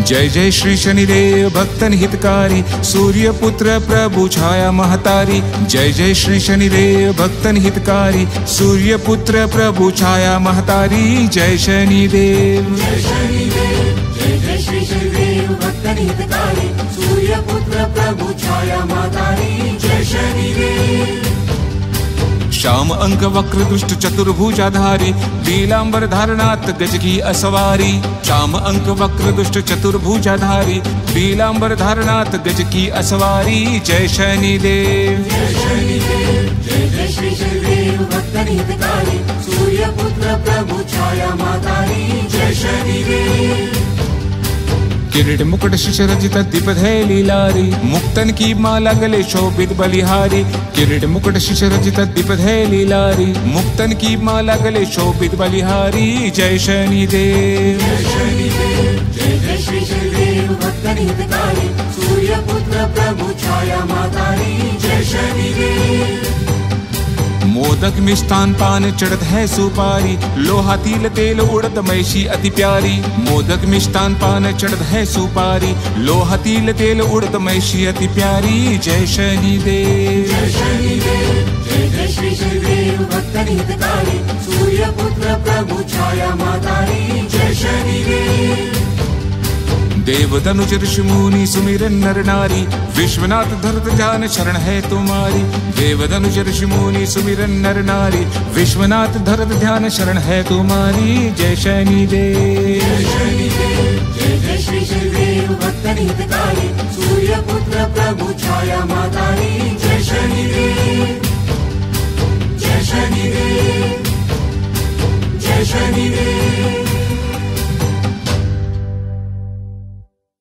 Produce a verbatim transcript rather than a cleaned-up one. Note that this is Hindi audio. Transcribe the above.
जय जय श्री शनिदेव भक्तन हितकारी, सूर्य पुत्र प्रभु छाया महतारी। जय जय श्री शनिदेव भक्तन हितकारी, सूर्य पुत्र प्रभु छाया महतारी। जय शनिदेव जय शनिदेव, जय जय श्री शनिदेव भक्तन हितकारी, सूर्य पुत्र प्रभु छाया महतारी। जय शनिदेव। श्याम अंक वक्र दुष्ट चतुर्भुजाधारी, लीलांबर धारणात गज की असवारी। श्याम अंक वक्र दुष्ट चतुर्भुजाधारी, लीलांबर धारणात गज की असवारी। जय शनिदेव जय शनिदेव, जय जय श्री शनिदेव भक्तन हितकारी, सूर्य पुत्र प्रभु छाया महतारी। जय शनिदेव। किरीट मुकुट शिशरजित दीपधै लीलारी, मुक्तन की माला गले शोभित बलिहारी। किरीट मुकुट शिशरजित दीपधै लीलारी, मुक्तन की माला गले शोभित बलिहारी। जय शनिदेव जय शनिदेव, जय जय श्री शनिदेव भक्तन हितकारी, सूर्य पुत्र प्रभु छाया महतारी। जय शनिदेव। मोदक मिष्टान पान चढ़त है सुपारी, लोहा तिल तेल उड़द मैशी अति प्यारी। मोदक मिष्टान पान चढ़त है सुपारी, लोहा तिल तेल उड़द मैशी अति प्यारी। जय शनिदेव जय शनिदेव, जय जय श्री शनिदेव भक्तन हितकारी, सूर्य पुत्र प्रभु छाया महतारी। जय शनिदेव। देव धनुष ऋषि मुनि सुमिरन नर नारी, विश्वनाथ धरत ध्यान शरण है तुम्हारी। देव धनुष ऋषि मुनि सुमिरन नर नारी, विश्वनाथ धरत ध्यान शरण है तुम्हारी। जय शनिदेव जय शनिदेव, जय जय श्री शनिदेव भक्तन हितकारी, सूर्य पुत्र प्रभु छाया महतारी। जय शनिदेव। जय शनिदेव, जय शनिदेव।